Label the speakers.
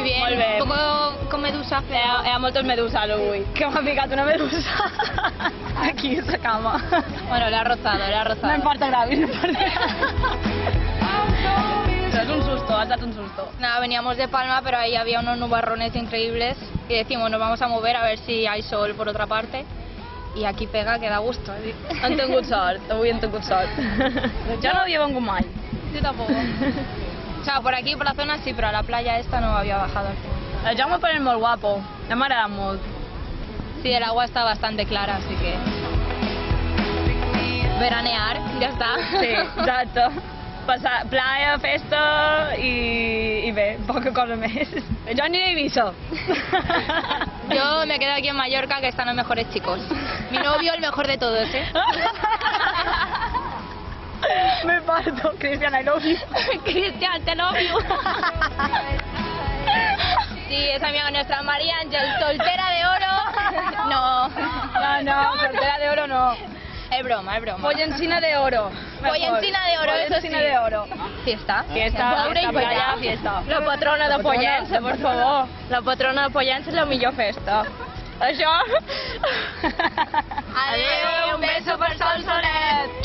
Speaker 1: Muy bien.
Speaker 2: Molt bé.
Speaker 1: Un poco con medusa.
Speaker 2: Hi ha moltes meduses avui. Que m'ha picat una medusa. Aquí, a la cama.
Speaker 1: Bueno, le ha rozado.
Speaker 2: No importa gravis, no importa Es un susto, has dado un susto.
Speaker 1: Nada, veníamos de Palma, pero ahí había unos nubarrones increíbles y decimos, nos vamos a mover a ver si hay sol por otra parte. Y aquí pega, que da gusto.
Speaker 2: Han tingut sort, avui han tingut sort. Jo no havia vengut mai.
Speaker 1: Yo tampoco. O sea, por aquí, por la zona sí, pero a la playa esta no había bajado.
Speaker 2: El Jaume pareix molt guapo, m'ha agradat molt.
Speaker 1: Sí, el agua está bastante clara, así que... Veranear, ya está.
Speaker 2: Sí, exacte. Passar playa, festa i bé, poca cosa més. Jo aniré a Eivissa.
Speaker 1: Yo me quedo aquí en Mallorca, que están los mejores chicos. Mi novio el mejor de todos, ¿eh?
Speaker 2: Me parto, Cristian, I love you.
Speaker 1: Cristian, te love you. Sí, es amiga nuestra María Ángel, soltera de oro. No.
Speaker 2: No, soltera de oro no.
Speaker 1: Es broma.
Speaker 2: Pollencina de oro.
Speaker 1: Pollencina de oro, eso sí.
Speaker 2: Pollencina de oro.
Speaker 1: Fiesta.
Speaker 2: Fiesta, playa, fiesta. La patrona de Pollença, por favor. La patrona de Pollença és la millor festa. Això...
Speaker 1: Adéu, un beso per Sol Solet.